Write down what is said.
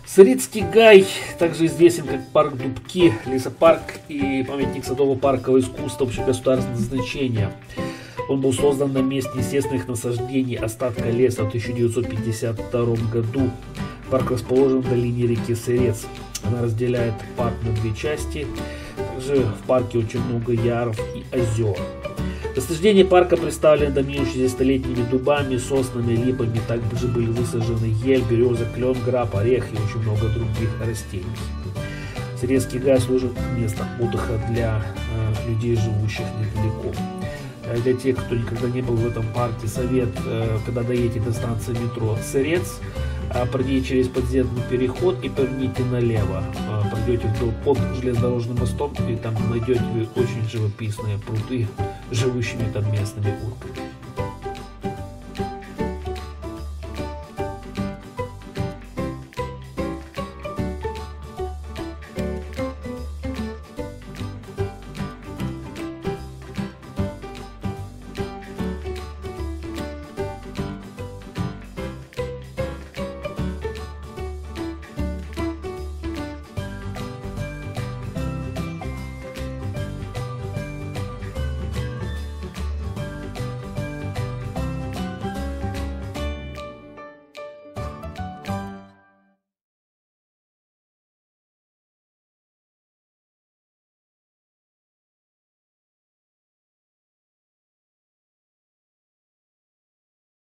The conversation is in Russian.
Сырицкий гай также известен как парк Дубки, лесопарк и памятник садово-паркового искусства общегосударственного значения. Он был создан на месте естественных насаждений остатка леса в 1952 году. Парк расположен в долине реки Сырец. Она разделяет парк на две части. Также в парке очень много яров и озер. Насаждения парка представлены доминирующими столетними дубами, соснами, липами. Также были высажены ель, береза, клен, граб, орех и очень много других растений. Сырецкий гай служит местом отдыха для людей, живущих недалеко. Для тех, кто никогда не был в этом парке, совет, когда доедете до станции метро Сырец, пройдите через подземный переход и поверните налево. Пройдете под железнодорожным мостом, и там найдете очень живописные пруды с живущими там местными урками.